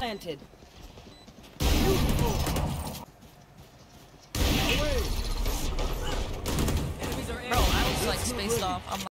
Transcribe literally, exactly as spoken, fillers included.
planted. Bro, I was like spaced off. I'm